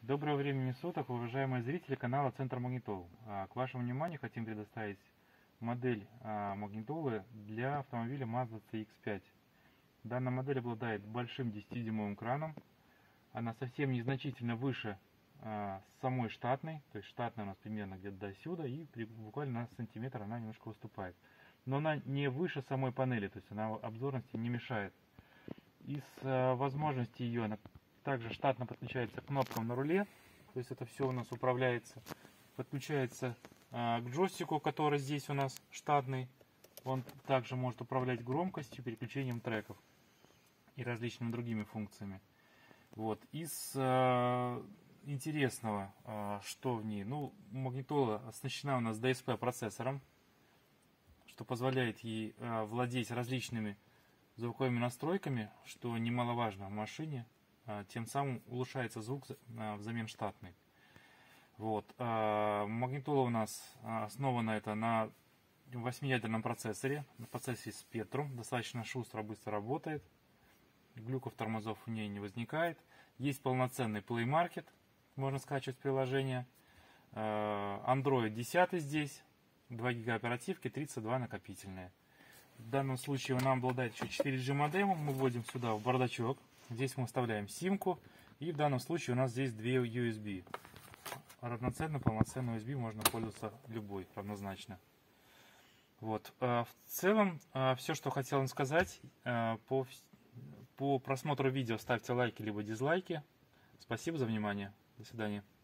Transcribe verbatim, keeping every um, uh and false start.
Доброго времени суток, уважаемые зрители канала Центр Магнитол. К вашему вниманию хотим предоставить модель магнитолы для автомобиля Mazda си икс пять. Данная модель обладает большим десятидюймовым краном. Она совсем незначительно выше самой штатной, то есть штатная у нас примерно где-то до сюда, и буквально на сантиметр она немножко выступает. Но она не выше самой панели, то есть она обзорности не мешает. Из возможностей ее она также штатно подключается к кнопкам на руле, то есть это все у нас управляется. Подключается э, к джойстику, который здесь у нас штатный. Он также может управлять громкостью, переключением треков и различными другими функциями. Вот. Из э, интересного, э, что в ней, ну, магнитола оснащена у нас ди эс пи процессором, что позволяет ей э, владеть различными звуковыми настройками, что немаловажно в машине. Тем самым улучшается звук взамен штатный. Вот. Магнитола у нас основана это на восьмиядерном процессоре, на процессоре Spectrum. Достаточно шустро, быстро работает. Глюков, тормозов у нее не возникает. Есть полноценный Play Market, можно скачивать приложение. Android десять здесь, два гига оперативки, тридцать два накопительные. В данном случае она обладает еще четыре джи модемом. Мы вводим сюда в бардачок. Здесь мы вставляем симку, и в данном случае у нас здесь две ю эс би. Равноценно, полноценно ю эс би можно пользоваться любой, равнозначно. Вот. В целом, все, что хотел вам сказать. По, по просмотру видео ставьте лайки либо дизлайки. Спасибо за внимание. До свидания.